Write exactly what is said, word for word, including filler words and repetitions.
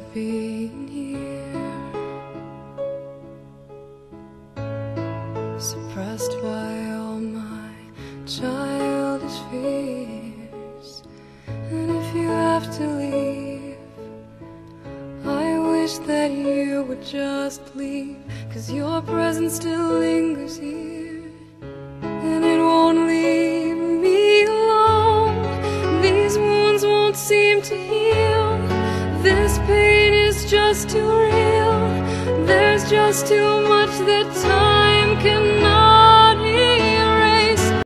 being here, suppressed by all my childish fears. And if you have to leave, I wish that you would just leave, 'cause your presence still lingers here, and it won't leave me alone. These wounds won't seem to heal. This pain is just too real. There's just too much that time